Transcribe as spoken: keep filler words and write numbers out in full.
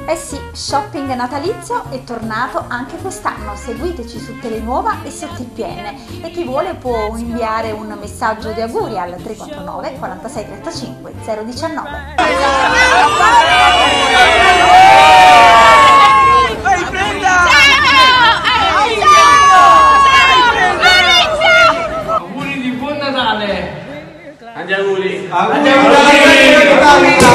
Eh sì, shopping natalizio è tornato anche quest'anno. Seguiteci su Telenuova e su T P N. E chi vuole può inviare un messaggio di auguri al tre quattro nove quarantasei trentacinque zero diciannove. Auguri di buon Natale! Tanti auguri! Auguri!